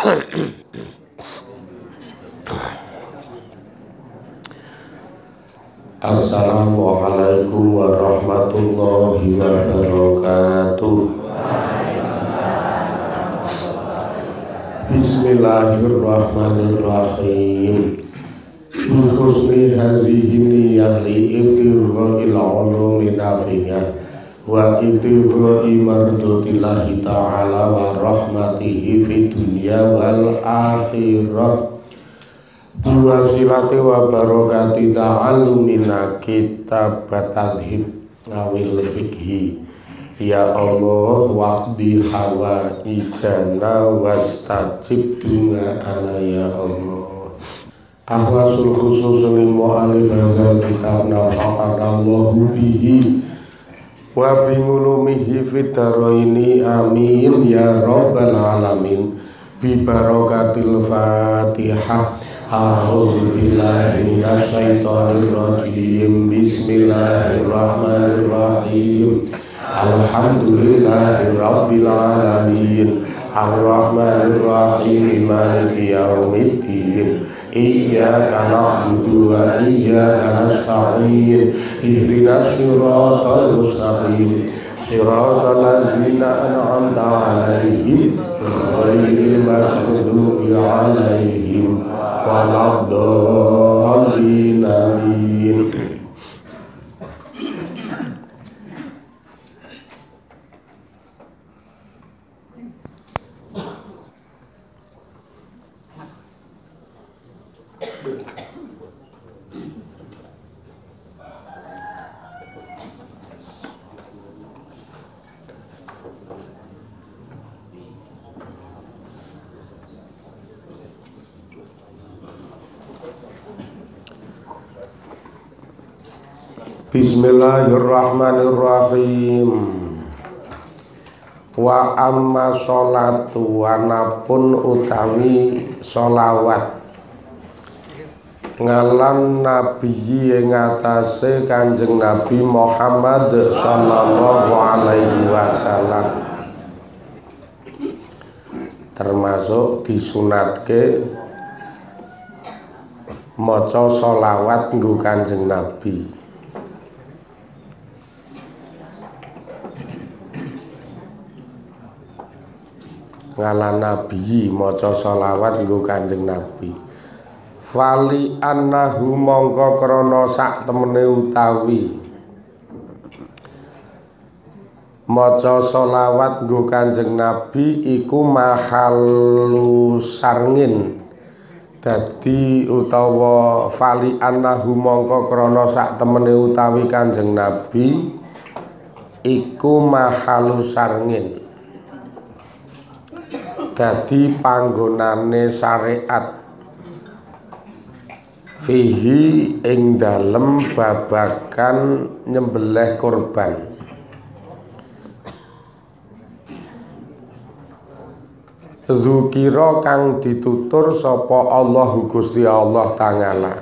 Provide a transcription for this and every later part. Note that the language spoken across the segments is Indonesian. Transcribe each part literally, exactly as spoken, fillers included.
Assalamualaikum warahmatullahi wabarakatuh. Bismillahirrahmanirrahim. Husni hadhihi niyyah li ibtira'il ulumi nafi'ah wa ibtira'i mardatillahi ta'ala wa rahmatihi fid dunya wal akhirah. Wasilati wa barokati ta'allumina kitab tadhib awil fikhi. Ya Allah waqdi hawa ijana wastajib du'ana ya Allah. Ahwasul khusus lil mu'alif hadzal kitab nafa'anallahu bihi wa bingulumihi fid dharaini amin ya rabbal alamin. Bi barokatil Fatihah. A'udzu billahi minasy syaithanir rajim. Bismillahirrahmanirrahim. Alhamdulillahi rabbil alamin. Ar-Rahmanir Rahim. Maliki yaumiddin. Iyyaka na'budu wa iyyaka nasta'in. Ihdinas siratal mustaqim. Siratal ladzina an'amta 'alaihim ghairil maghdubi 'alaihim waladdallin. Amin. Bismillahirrahmanirrahim. Wa amma sholatu anapun utawi sholawat ngalan nabi ing atase Kanjeng Nabi Muhammad sallallahu alaihi wasallam, termasuk disunatke maca sholawat nggo Kanjeng Nabi. Ngalan nabi maca sholawat nggo Kanjeng Nabi. Fali annahu mongko krana sak temene utawi maca sholawat nggo Kanjeng Nabi iku mahalu sarngin. Dadi utawa fali annahu mongko krana sak temene utawi Kanjeng Nabi iku mahalu sarngin. Dadi panggonane syariat fihi ing dalem babagan nyembelih kurban. Zukira kang ditutur sapa Allah Gusti Allah Ta'ala.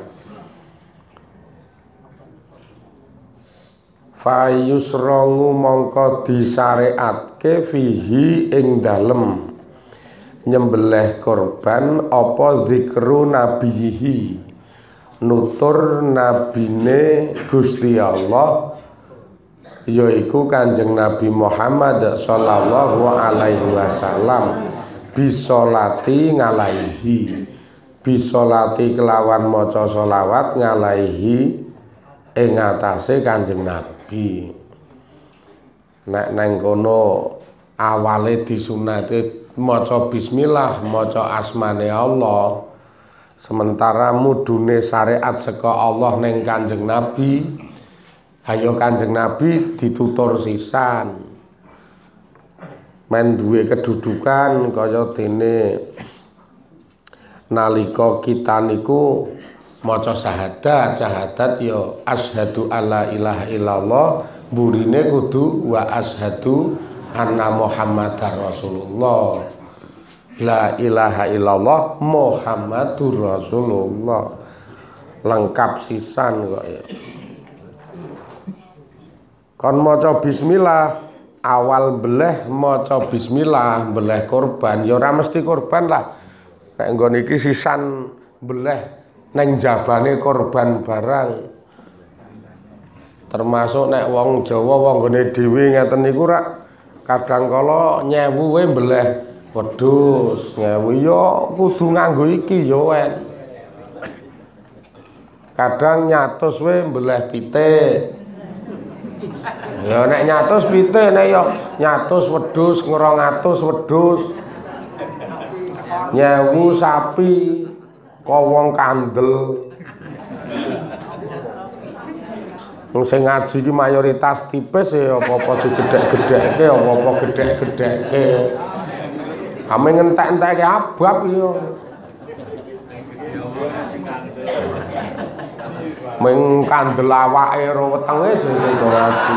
Fayusrongu mongko disyariatke fihi ing dalem nyembelih korban apa zikru nabihi, nutur nabine Gusti Allah yaiku Kanjeng Nabi Muhammad sallallahu alaihi wasallam bisolati ngalaihi, bisolati kelawan maca sholawat ngalaihi ing atase Kanjeng Nabi. Nek nang kono awale disunate maca bismillah, maca asmane Allah, sementara mudune syariat saka Allah ning Kanjeng Nabi, ayo Kanjeng Nabi ditutur sisan men duwe kedudukan kaya dene nalika kita niku maca syahadat, syahadat ya asyhadu alla ilaha illallah, burine kudu wa asyhadu anna Muhammadar Rasulullah. La ilaha illallah Muhammadur Rasulullah. Lengkap sisan kok ya. Kon maca bismillah, awal beleh maca bismillah, beleh korban ya ora mesti korban lah. nek nggon iki sisan beleh neng jabane korban barang. Termasuk nek wong Jawa wong gone dhewe ngeten niku rak kadang kala nyewu we beleh wedhus, nyewu ya kudu nganggo iki ya wen. Kadang nyatus we beleh pitik. Ya nek nyatus pitik nek ya nyatus wedhus, ngrong atus wedhus. Nyewu sapi kok wong kandel. Wong sing ngaji iki mayoritas tipis ya apa-apa digedhek-gedhekke, apa-apa gedhek-gedhekke. Ame ngentek-entekke abab ya. Ming kandel awake ro wetenge jenenge do ngaji.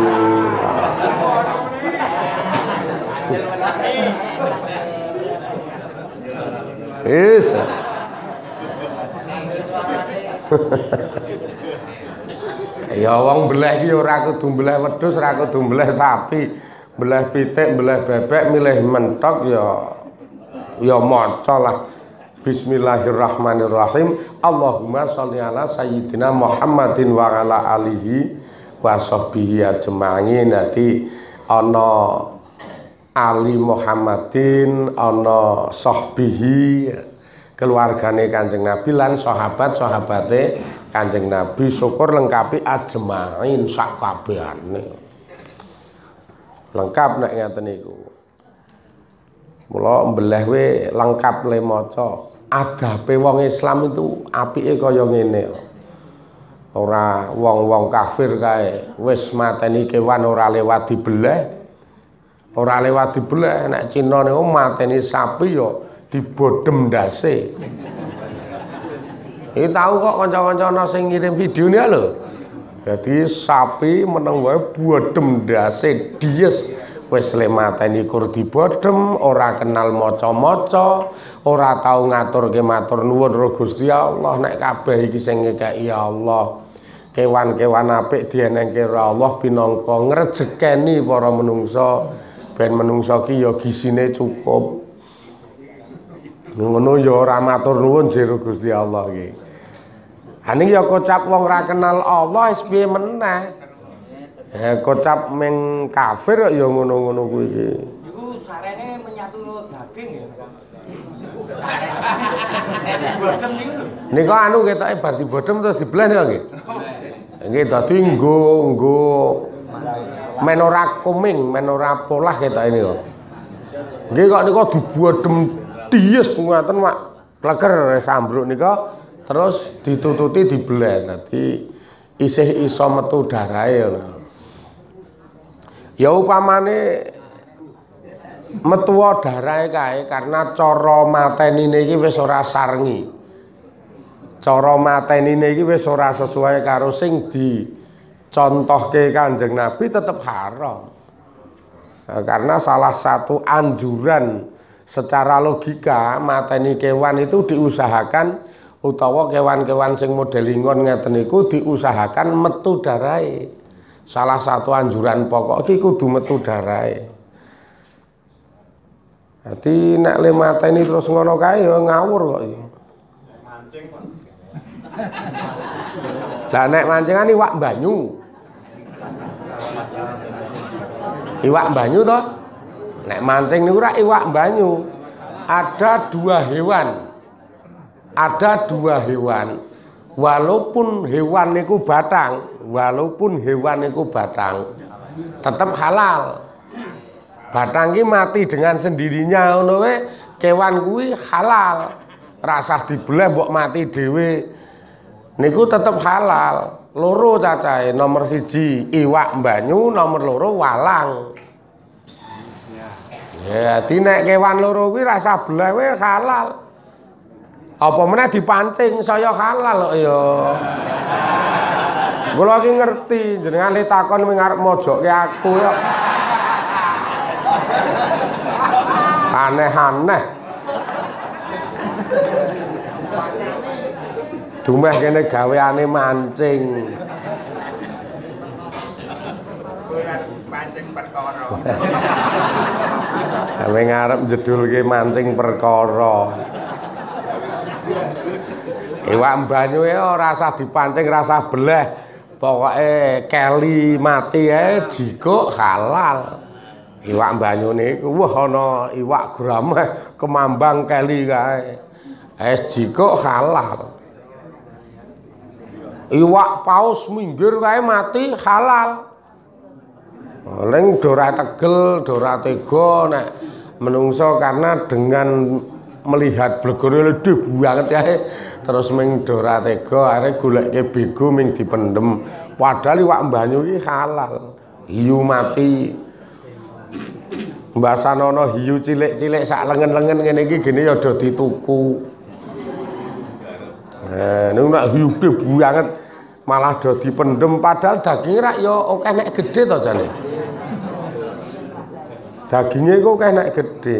Wis. Ya wong beleh iki ora kudu beleh wedhus, ora kudu beleh sapi, beleh pitik, beleh bebek, milih mentok ya ya maca lah. Bismillahirrahmanirrahim. Allahumma sholli ala sayyidina Muhammadin wa ala alihi wa sahbihi ajma'in. Dadi ana Ali Muhammadin, ana sahbihi keluargane Kanjeng Nabi lan sahabat-sahabate Kanjeng Nabi, syukur lengkapi ajmain sak kabehane. Lengkap nek ngeten niku. Mula mbeleh we lengkap le maca. Adabe wong Islam itu apike kaya ngene. Ora wong-wong kafir kae wis mateni kewan ora lewat dibeleh. Ora lewat dibeleh, nek Cina niku mateni sapi ya dibodhem ndase. Iki tahu kok kanca-kanca ana sing ngirim videone lho. Jadi sapi meneng wae bodhem ndase dies wis le mateni kur dibodhem, ora kenal maca-maca, ora tau ngaturke matur nuwun karo Gusti Allah. Nek kabeh iki sing ngekeki ya Allah. Kewan-kewan apik dienengke Allah pinangka ngrejekeni para menungsa ben menungsa ki ya gisine cukup. Ngono ya ora matur nuwun jero Gusti Allah iki. Ane ya kocap wong ra kenal Allah wis piye meneh. Eh kocap meng kafir ya ngono-ngono kuwi iki. Iku sarene menyatu daging ya. Bodhem niku lho. Nika anu ketoke bar dibodhem terus dibleh niku nggih. Nggih dadi nggo nggo men ora kuming, men ora polah ketoke niku. Nggih kok nika dibodhem dies ngoten Mak. Pleger sambruk nika terus ditututi dibeleh. Dadi isih iso metu darahe lho. Ya upamane metuwa darahe kae karena cara matenine iki wis ora sarngi. Cara matenine iki wis ora sesuai karo sing dicontohke Kanjeng Nabi tetep haram. Nah, karena salah satu anjuran secara logika mateni kewan itu diusahakan utawa kewan-kewan sing model ingon ngeten niku diusahakan metu darahe. Salah satu anjuran pokok iki kudu metu darahe. Dadi nek le mateni terus ngono kae ya ngawur kok iki. Mancing, Pak. Lah nek mancingan iwak banyu. Iwak banyu toh? Nek mancing niku ora iwak banyu. Ada dua hewan. Ada dua hewan. Walaupun hewan niku batang, walaupun hewan niku batang, tetap halal. Batang ki mati dengan sendirinya ngono we, kewan kuwi halal. Rasah dibeleh mbok mati dhewe. Niku tetap halal. Loro cacahe, nomor siji iwak banyu, nomor loro walang. Ya, dadi nek kewan loro kuwi rasa beleh we halal. Apa meneh dipancing saya halal kok ya. Kula iki ngerti jenengan le takon ming arep mojokke aku ya. Aneh-aneh. Dumeh kene gaweane mancing. Mancing perkara. Ame ngarep jedulke mancing perkara. Iwak banyu ya rasa dipancing rasa beleh. Pokoke keli mati ae jikuk halal. Iwak banyu niku wah ana iwak grameh kemambang keli kae. Es jikuk halal. Iwak paus minggir kae mati halal. Ning dora tegel, dora tega nek menungso karena dengan melihat blegone ledhe banget kae terus ming dora tega arek goleke bego ming dipendem. Padahal iwak banyu iki halal. Hiu mati. Mbasanono hiu cilik-cilik sak lengen-lengen ngene iki gene ya do dituku. Nah, niku nek hiu gede banget malah do dipendem padahal daging rak ya akeh nek gedhe to jane. Dagingnya kok kayak nek gede.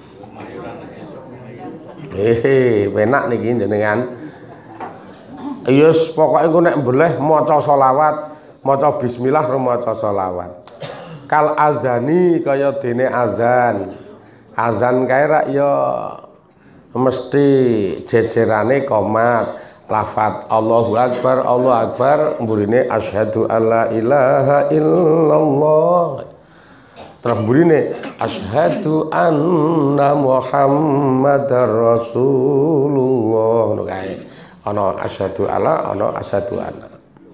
Hehe, penak niki jenengan. Yes, pokoknya ku nek boleh maca selawat, maca bismillah ro maca selawat. Kal azani kaya dene azan. Azan kae rak ya mesti jejerane qomat. Lafat Allahu Akbar, Allahu Akbar, mburine asyhadu alla ilaha illallah. Terus burine asyhadu anna Muhammadar Rasulullah ngono kae. Ana asyhadu alla, ana asyhadu anna.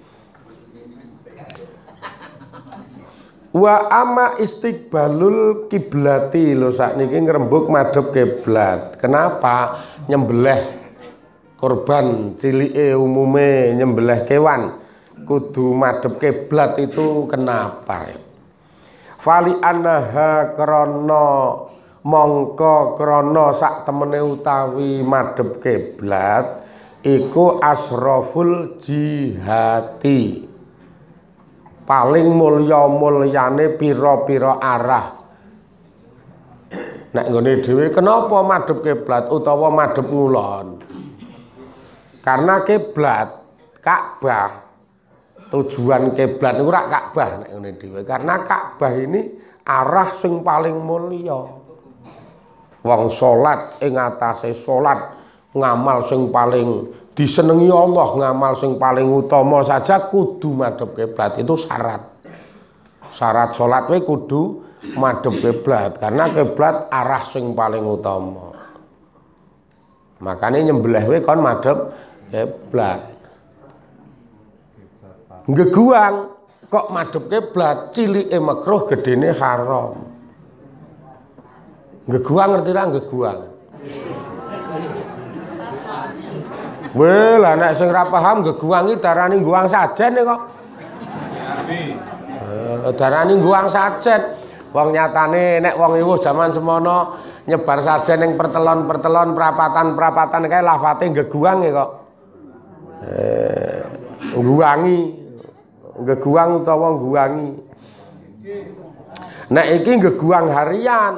Wa amma istiqbalul kiblati lho sakniki ngrembug madhep kiblat. Kenapa nyembelih korban cilike umume nyembelih kewan kudu madhep kiblat itu kenapa? Fali anaha krana mongko krana sak temene utawi madhep kiblat iku asraful jihati paling mulya mulyane pira-pira arah. Nek nggone dhewe kenapa madhep kiblat utawa madhep ngulon? Karena kiblat Ka'bah tujuan kiblat niku rak Ka'bah nek ngene dhewe karena Ka'bah ini arah sing paling mulya. Wong salat ing atase salat ngamal sing paling disenengi Allah, ngamal sing paling utama saja kudu madhep kiblat itu syarat. Syarat salat kuwi kudu madhep kiblat karena kiblat arah sing paling utama. Makane nyembelih kuwi kon madhep kiblat. Ngeguang kok madhep kiblat cilike makruh gedene haram. Ngeguang ngerti ra ngeguang? Weh lah nek sing ora paham ngeguang iki darani ngguang sajen kok. Eh darani ngguang sajen. Wong nyatane nek wong iwuh jaman semono nyebar sajen ning pertelon-pertelon perapatan-perapatan kae lafate ngeguang kok. Eh ngguangi ngeguang utawa ngguangi. Nek iki ngeguang harian.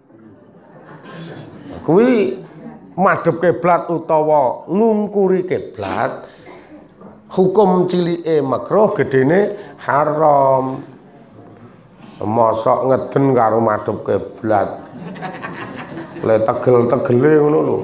Kuwi madhep kiblat utawa ngungkuri kiblat hukum cilike makruh gedene haram. Mosok ngeden karo madhep kiblat. Le tegel-tegele ngono lho.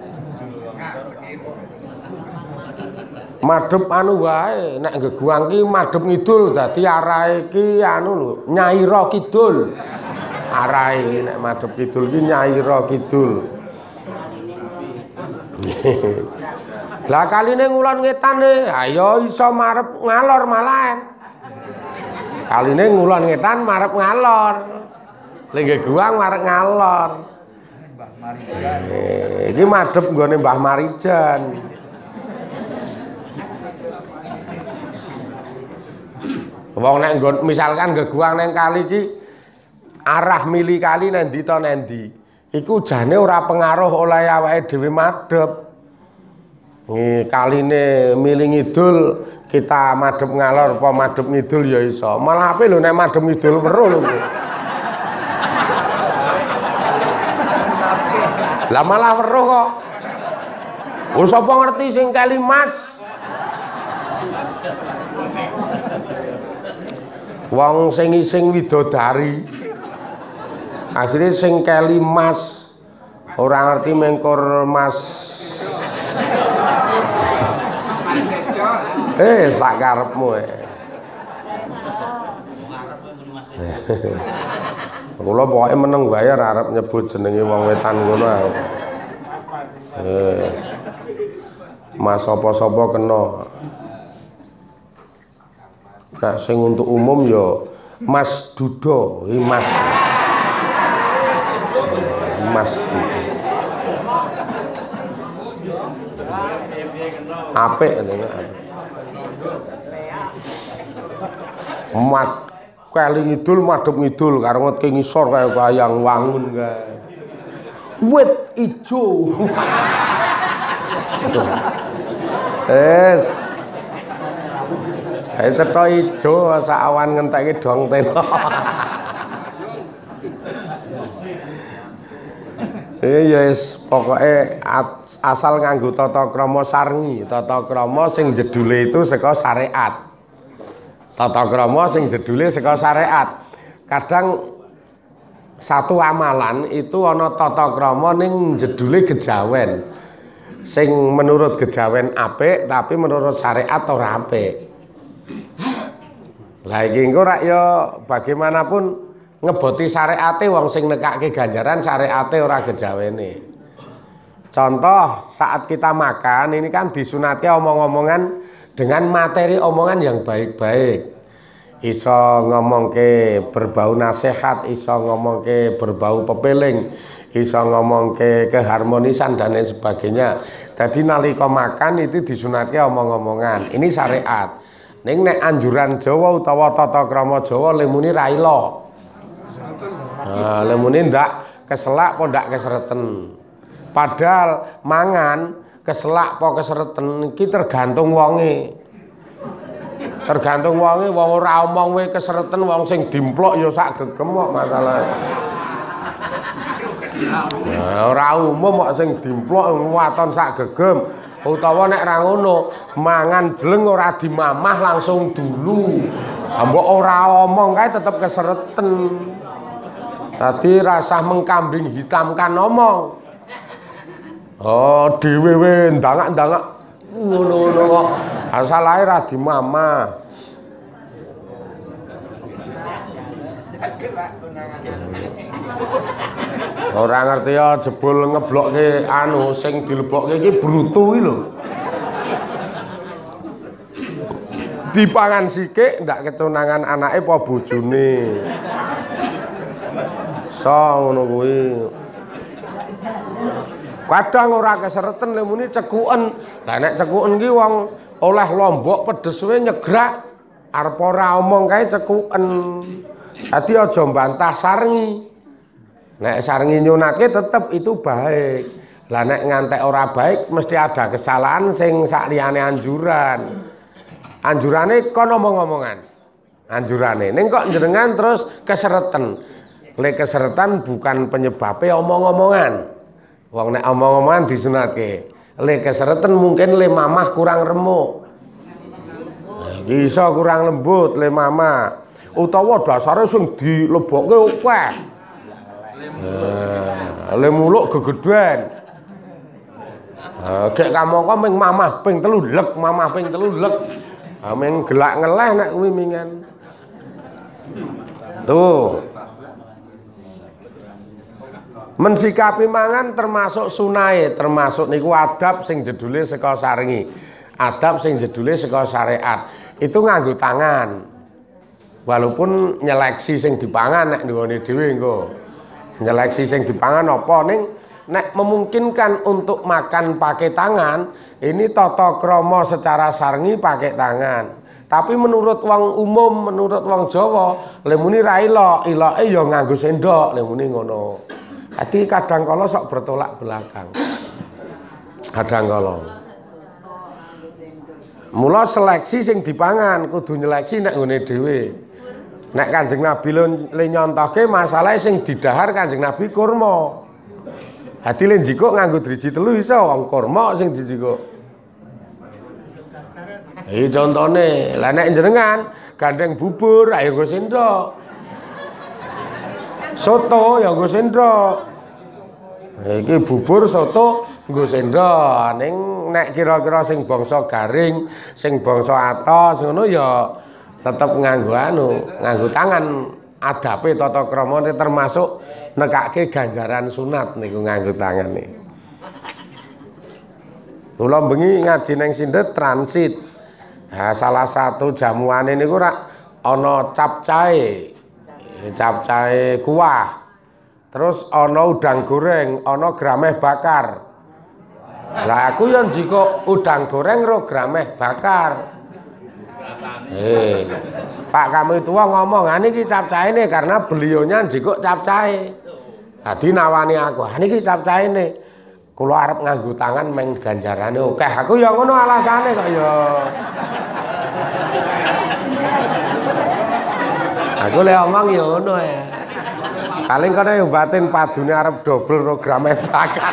Madhep anu wae nek ngeguang ki madhep ngidul dadi arahe ki anu lho Nyaira Kidul. Arahe nek madhep kidul ki Nyaira Kidul. Lah kaline ngulon ngetane ayo iso marep ngalor malahan. Kaline ngulon ngetan marep ngalor. Lengge guang marep ngalor. Mbah Marijan. Eh, iki madhep nggone Mbah Marijan. Wong nek nggon misalkan geguang nang kali iki arah mili kali nendi to nendi. Iku jane ora pengaruh oleh awake dhewe madhep. Nggih, kaline mili ngidul kita madhep ngalor apa madhep ngidul ya iso. Malah ape lho nek madhep ngidul weruh lho. Lah malah weruh kok. Wong sapa ngerti sing kali Mas? Wong sing ising widodari. Akhirnya sing keli Mas ora ngerti mengkur Mas Eh sak karepmu eh. Kula pokoke meneng bayar arep nyebut jenenge wong wetan ngono ae. Eh. Mas sapa-sapa kena. Nah sing untuk umum ya Mas Dudo, iki Mas. Mas Dudo. Apik ngene apik. Mat kali ngidul madhep ngidul karo ngetke ngisor kaya wayang wangun kae. Wit ijo. Es. Kae cetha ijo sak awan ngenteki dong tela. Eh ya wis pokoke asal nganggo tata krama sarngi, tata krama sing jedule itu saka syariat. Tata krama sing jedule saka syariat. Kadang satu amalan itu ana tata krama ning jedule kejawen. Sing menurut kejawen apik tapi menurut syariat ora apik. Lah iki engko rak ya bagaimanapun ngeboti syariate wong sing nekake ganjaran syariate ora kejawene. Contoh saat kita makan ini kan disunati omong-omongan dengan materi omongan yang baik-baik. Iso ngomongke berbau nasihat, iso ngomongke berbau pepeling, iso ngomongke keharmonisan dan lain sebagainya. Jadi nalika makan itu disunati omong-omongan. Ini syariat. Ning nek anjuran Jawa utawa tata krama Jawa lemuni ra ila. Nah, lemune ndak keselak apa ndak kesereten. Padahal mangan keselak apa kesereten iki tergantung wonge. Tergantung wonge, wong ora omong we kesereten, wong sing dimplok ya sak gegem kok masalah. Nah, ora umum kok sing dimplok waton sak gegem. Utawa nek ra ngono, mangan jleng ora dimamah langsung dulu. Mbok ora omong kae tetep kesereten. Tadi rasa mengkambing hitamkan omong. Oh, dhewe we ndangak-ndangak ngono-ngono kok. Asal ae ra dimamah. Ora ngerti ya jebul ngeblokke anu sing dilebokke iki brutu iki lho. Dipangan sikik ndak ketunangan anake apa bojone. So ngono kuwi. Kadang ora kesereten lemune cekuken. Lah nek cekuken ki wong oleh lombok pedes we nyegrak arep ora omong kae cekuken. Dadi aja mbantah sarngi. Nek sarngi nyunatke tetep itu baik. Lah nek ngantek ora baik mesti ada kesalahan sing sakliyane anjuran. Anjurane kon omong-omongan. Anjurane ning kok jenengan terus kesereten. Le kesereten bukan penyebabnya omong-omongan. Wong nek omong-omongan disunatke. Le kesereten mungkin le mamah kurang remuk. Bisa kurang lembut le mamah. Utawa dasare sing dilebokke akeh. Nah, le muluk gegedhen. Gek kamangka ming mamah ping telu lek, mamah ping telu lek. Ha ming gelak ngeleh nek kuwi mingan. Tuh. Mensikapi mangan termasuk sunahe, termasuk niku adab sing jedule saka sarngi. Adab sing jedule saka syariat. Itu nganggo tangan. Walaupun nyeleksi sing dipangan nek nggone dhewe engko. Nyeleksi sing dipangan apa ning nek memungkinkan untuk makan pakai tangan, ini tata krama secara sarngi pakai tangan. Tapi menurut wong umum, menurut wong Jawa, lemuni ra ilok, iloke ya nganggo sendok, lemuni ngono. Jadi kadang kala sok bertolak belakang. Kadang kala. Mula seleksi sing dipangan kudu nyeleksi nek ngene dhewe. Nek Kanjeng Nabi le nyontohke masalah sing didahar Kanjeng Nabi kurma. Hati le njikuk nganggo driji telu iso wong kurma sing dijikuk. Iki contone, lah nek jenengan gandeng bubur ayo nggo sendok. Soto ya nggo sendok. Iki bubur soto nggo sendok. Ning nek kira-kira sing bangsa garing, sing bangsa atos ngono ya tetep nganggo anu, nganggo tangan adabe tata kramane termasuk nekake ganjaran sunat niku nganggo tangan nih. Kula bengi ngaji neng Sindet transit. Nah, salah satu jamuane niku rak ana capcahe. Capcahe kuah. Terus ana udang goreng, ana grameh bakar. Lah aku yang jika udang goreng ro grameh bakar. Eh, Pak kami tua ngomong, "Ah niki capcahe ne karena beliaunya jiko capcahe." Dadi nawani aku, "Ah niki capcahe ne. Kula arep nganggo tangan meng ganjarane akeh." Aku ya ngono alasane kok ya. Aku le omong ya ngono ya. Paling kene batin padune arep dobel programe bakar.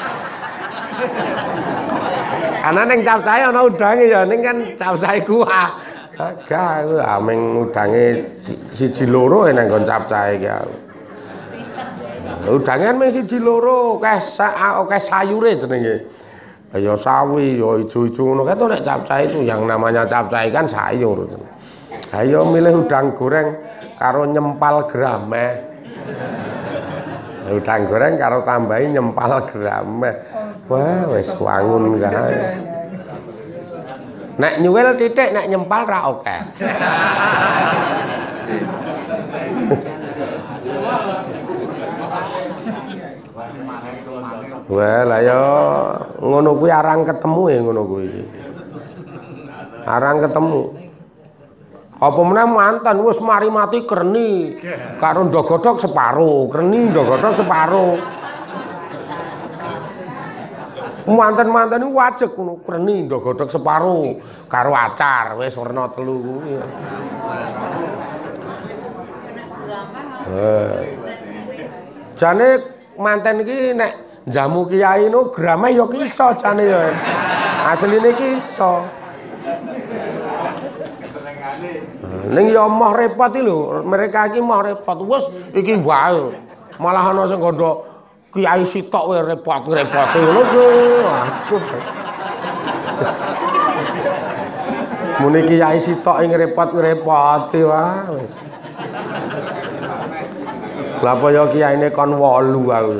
Ana ning capcahe ana udange ya, ning kan capcahe kuah. Agak aku ameng udange siji loro nang nggon capcahe ki aku. Udange mung siji loro, akeh akeh sayure jenenge. Ya sawi, ya ijo-ijo ngono kae to nek capcahe itu yang namanya capcahe kan sayur. Ayo milih udang goreng karo nyempal grameh. Udang goreng karo tambahi nyempal grameh. Wah, wis wangun kae. Nek nyuwil titik, nek nyempal ra oke. Wah, lah ya ngono kuwi arang ketemu ya ngono kuwi. Arang ketemu. Apa meneh mantan wis mari mati kreni karo ndogodhok separo, kreni ndogodhok separo. Mantan-mantan iku wajeg ngono, kreni ndogodhok separo karo acar wis werna telu kuwi. Eh. Jane manten iki nek jamu kiai no grameh ya iso jane ya. Asline iki iso. Ning ya moh repot iki lho, mereka iki moh repot. Wes iki wae. Malah ana sing ngandha kiai sitok wae repot-repote ngono sih. Waduh. Muni kiai sitok ing repot-repote wae wis. Lah apa ya kiyaine kon wolu aku.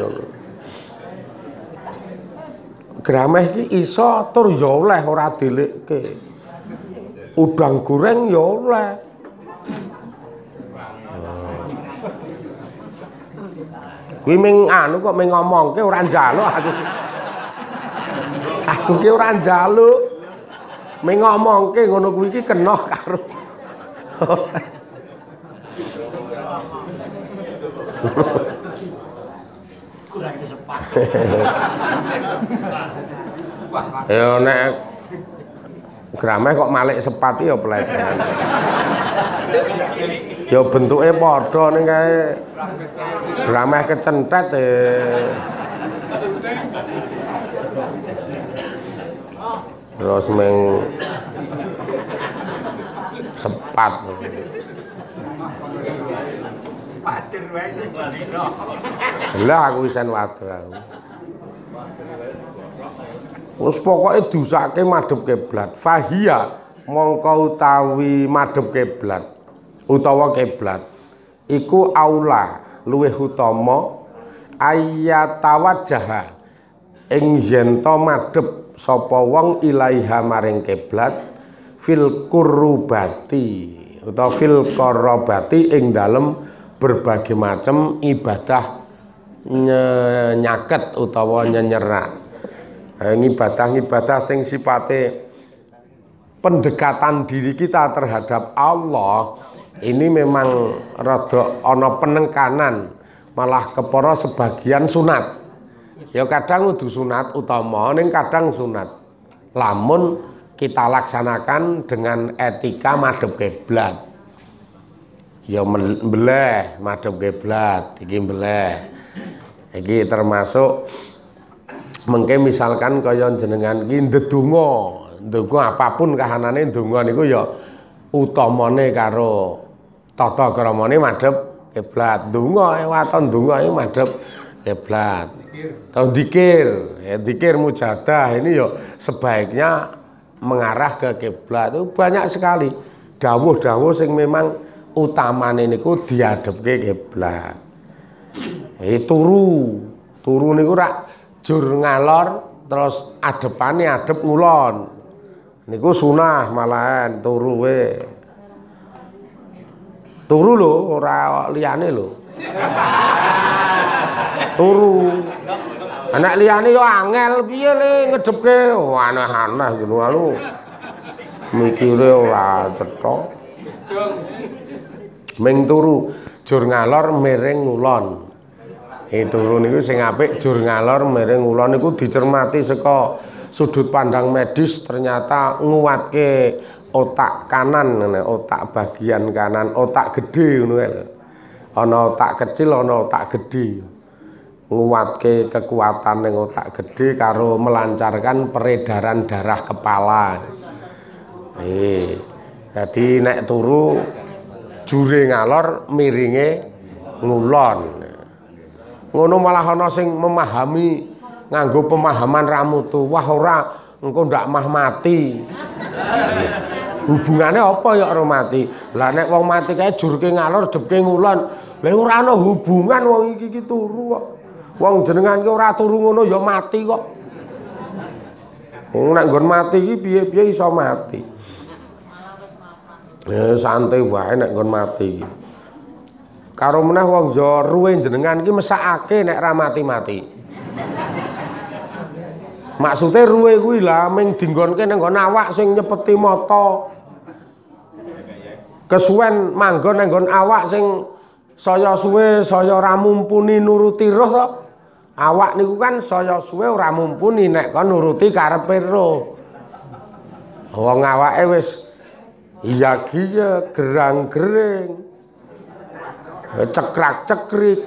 Grameh iki iso tur ya oleh ora dilikke. Udang goreng ya oleh. Kuwi ming anu kok ming ngomongke ora njaluk aku. Aku ki ora njaluk. Ming ngomongke ngono kuwi iki kena karo. Kurang sepat. Ya nek grameh kok malik sepat ya pelecehan. Ya bentuke padha ning kae. Grameh kecentet e. Terus meng sepat. Patir wae sing balino. Jelas aku isen wader aku. Wes pokoke dusake madhep kiblat. Fahia mongko utawi madhep kiblat utawa kiblat iku aula luwih utama ayatawajjaha ing yen to madhep sapa wong ilaiha maring kiblat fil qurbati utawa fil qarabati ing dalem berbagai macam ibadah nyaket utawa nyenyerak. Ibadah-ibadah sing sipate pendekatan diri kita terhadap Allah ini memang rada ana penekanan, malah kepara sebagian sunat. Ya kadang kudu sunat utama, ning kadang sunat. Lamun kita laksanakan dengan etika madhep kiblat. Ya mbeleh madhep kiblat, iki mbeleh. Iki termasuk mengke misalkan kaya jenengan iki ndedonga, ndonga apapun kahanane ndonga niku ya utamane karo tata kramane madhep kiblat. Ndonga waton ndonga iki madhep kiblat. Atau dikir, ya, dikir mujadah ini yo sebaiknya mengarah ke kiblat. Itu banyak sekali dawuh-dawuh sing memang utamane niku diadepke kiblat. Eh turu, turu niku rak jur ngalor terus adepane adep ngulon. Niku sunah malahan turu we. Turu lho ora liyane lho. Turu. Anak liyane yo angel piye le ngedepke oh, aneh-aneh ngono anu. Mikire ora cetha. Ming turu jur ngalor miring ngulon. E turu niku sing apik jur ngalor miring ngulon niku dicermati saka sudut pandang medis ternyata nguatke otak kanan ngene, otak bagian kanan, otak gede ngono lho. Ana otak kecil, ana otak gede. Nguatke kekuatan ning otak gede karo melancarkan peredaran darah kepala. Eh, dadi nek turu jure ngalor miringe ngulon. Ngono malah ana sing memahami nganggo pemahaman ramutu. Wah ora engko ndak mah mati. Hubungane apa ya karo mati? Lah nek wong mati kae jurke ngalor depke ngulon. Lah ora ana hubungan wong iki iki turu kok. Wong jenengan ki ora turu ngono ya mati kok. Wong nek nggon mati iki piye-piye iso mati. Ya santai wae nek nggon mati iki. Karo meneh wong Jawa ruwe jenengan iki mesakake nek ra mati-mati. Maksude ruwe kuwi lah ming dinggonke ning nggon awak sing nyepeti mata. Kesuwen manggon ning nggon awak sing saya suwe saya ora mumpuni nuruti roh to. Awak niku kan saya suwe ora mumpuni nek kon nuruti karepe roh. Wong awake wis iya giya gerang-gering. Cekrak-cekrik.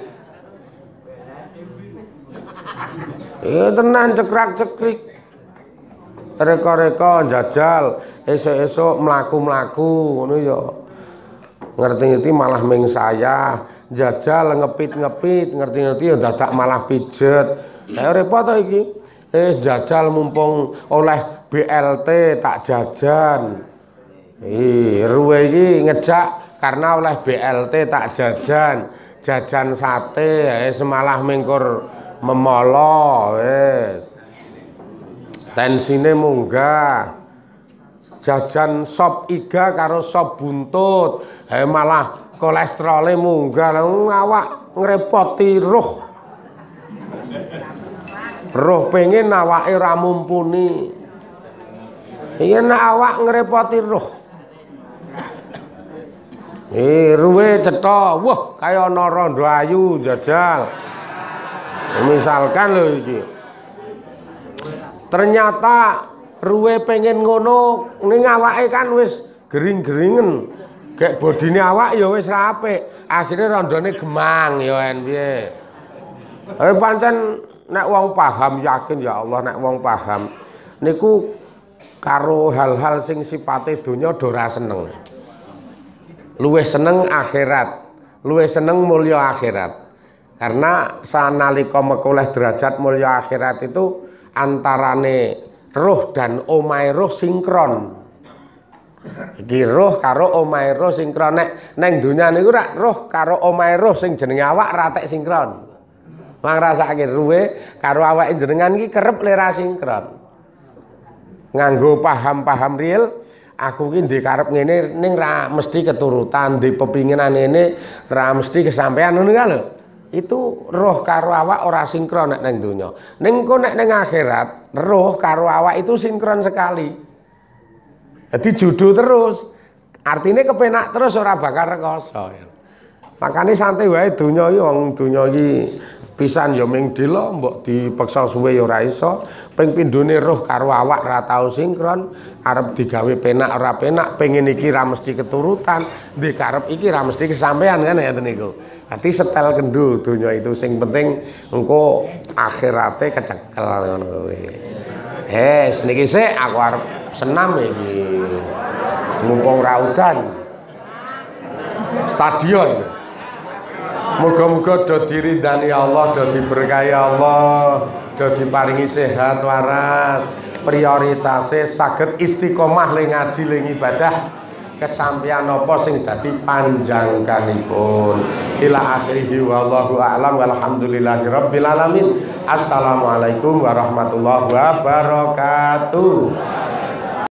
Iya tenan cekrak-cekrik. Reka-reka jajal, esuk-esuk mlaku-mlaku ngono ya. Ngerti-ngerti malah ming saya, jajal ngepit-ngepit, ngerti-ngerti ya dadak malah pijet. Lah repot to iki. Eh jajal mumpung oleh B L T tak jajan. Ih, ruwe iki ngejak karena oleh B L T tak jajan. Jajan sate, eh semalah mingkur memolo wis. Tensine munggah. Jajan sop iga karo sop buntut, eh malah kolesterole munggah. Awak ngrepoti roh. Roh pengen awake ora mumpuni. Iya nek awak ngrepoti roh. Eh ruwe cetha, wah kaya ana rondo ayu jajal. Misalkan lho iki. Ternyata ruwe pengen ngono ning awake kan wis gering-geringen. Gek bodine awak ya wis ra apik. Akhire rondone gemang ya en piye. Eh pancen nek wong paham yakin ya Allah nek wong paham niku karo hal-hal sing sipate donya do ora seneng. Luwih seneng akhirat, luwih seneng mulya akhirat. Karena sanalika mekoleh derajat mulya akhirat itu antarane roh dan omahe roh sinkron. Iki roh karo omahe roh sinkron. Nek neng donya niku rak roh karo omahe roh sing jenenge awak ra tek sinkron. Mang rasake ruwe karo awake jenengan iki kerep lera sinkron. Nganggo paham-paham real, aku ki ndek karep ngene ning ra mesti keturutan, ndek pepinginan ngene ra mesti kesampean ngono kan lho. Itu roh karo awak ora sinkron nek neng donya. Ning kok nek ning akhirat, roh karo awak itu sinkron sekali. Jadi judu terus. Artinya kepenak terus ora bakal rekoso. Makane santai wae donya iki wong donya iki pisan ya ming dela mbok dipeksa suwe ya ora iso. Ping pindhone roh karo awak ra tau sinkron, arep digawe penak ora penak, pengen iki ra mesti keturutan, ndek karep iki ra mesti kesampean kan ya niku. Dadi setel kendhu donya itu sing penting engko akhirate kecekel ngono kuwi. Hes niki sik aku arep senam iki. Mumpung ra udan. Stadion. Muga-muga do diridani Allah, do diberkahi Allah, do diparingi sehat waras, prioritasnya saged istiqomah ling ngaji ling ibadah. Kesampean apa sing dadi panjangkanipun ila akhirih wallahu a'lam walhamdulillahi rabbil alamin. Assalamualaikum warahmatullahi wabarakatuh.